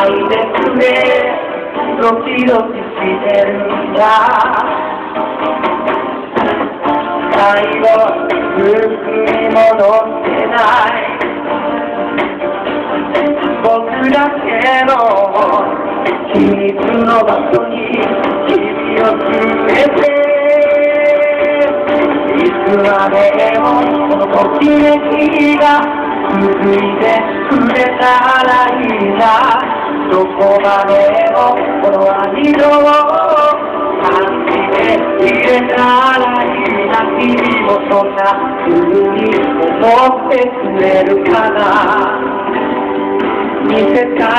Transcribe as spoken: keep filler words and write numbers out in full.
ないでくれドキドキしてるんだ最後ゆっくり戻ってない僕だけの秘密の場所に君を連れていつまでもこのときめきが続いてくれたらいいなどこまでもこの愛情を感じていれたらいいな君もそんな風に思ってくれるかな見せた